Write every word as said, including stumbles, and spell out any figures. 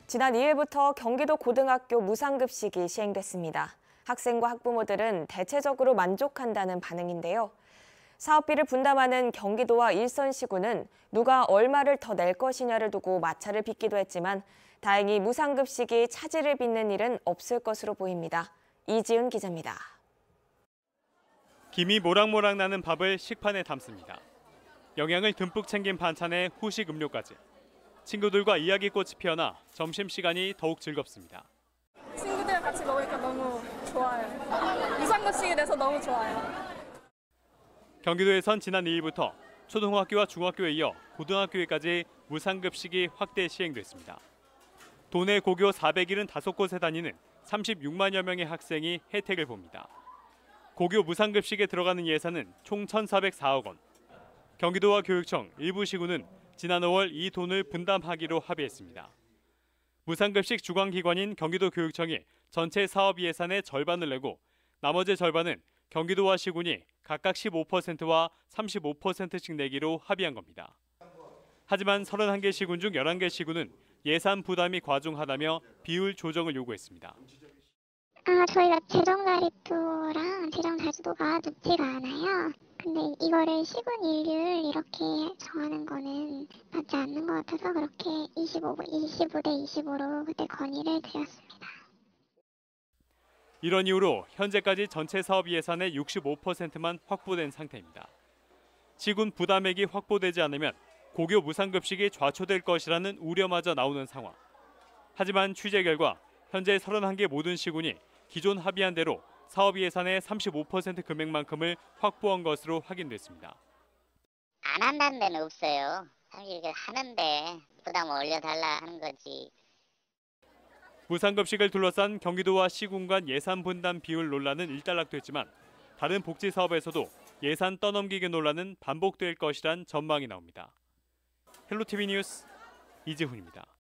지난 이 일부터 경기도 고등학교 무상급식이 시행됐습니다. 학생과 학부모들은 대체적으로 만족한다는 반응인데요. 사업비를 분담하는 경기도와 일선시군은 누가 얼마를 더 낼 것이냐를 두고 마찰을 빚기도 했지만 다행히 무상급식이 차질을 빚는 일은 없을 것으로 보입니다. 이지은 기자입니다. 김이 모락모락 나는 밥을 식판에 담습니다. 영양을 듬뿍 챙긴 반찬에 후식 음료까지. 친구들과 이야기꽃이 피어나 점심시간이 더욱 즐겁습니다. 친구들이랑 같이 먹으니까 너무 좋아요. 무상급식이 돼서 너무 좋아요. 경기도에선 지난 이 일부터 초등학교와 중학교에 이어 고등학교에까지 무상급식이 확대 시행됐습니다. 도내 고교 사백칠십오 곳에 다니는 삼십육만여 명의 학생이 혜택을 봅니다. 고교 무상급식에 들어가는 예산은 총 천사백사억 원. 경기도와 교육청, 일부 시군은 지난 오월 이 돈을 분담하기로 합의했습니다. 무상급식 주관기관인 경기도 교육청이 전체 사업 예산의 절반을 내고 나머지 절반은 경기도와 시군이 각각 십오 퍼센트와 삼십오 퍼센트씩 내기로 합의한 겁니다. 하지만 서른한 개 시군 중 열한 개 시군은 예산 부담이 과중하다며 비율 조정을 요구했습니다. 아, 저희가 재정 자립도랑 재정 자주도가 높지가 않아요. 근데 이거를 시군 일률 이렇게 정하는 거는 맞지 않는 것 같아서 그렇게 이십오 대 이십오로 그때 건의를 드렸습니다. 이런 이유로 현재까지 전체 사업 예산의 육십오 퍼센트만 확보된 상태입니다. 시군 부담액이 확보되지 않으면 고교 무상급식이 좌초될 것이라는 우려마저 나오는 상황. 하지만 취재 결과 현재 서른한 개 모든 시군이 기존 합의한 대로 사업 예산의 삼십오 퍼센트 금액만큼을 확보한 것으로 확인됐습니다. 안 한다는 데는 없어요. 사실 하는데 부담을 올려달라 하는 거지. 무상급식을 둘러싼 경기도와 시군 간 예산 분담 비율 논란은 일단락됐지만 다른 복지 사업에서도 예산 떠넘기기 논란은 반복될 것이란 전망이 나옵니다. 헬로티비 뉴스 이지훈입니다.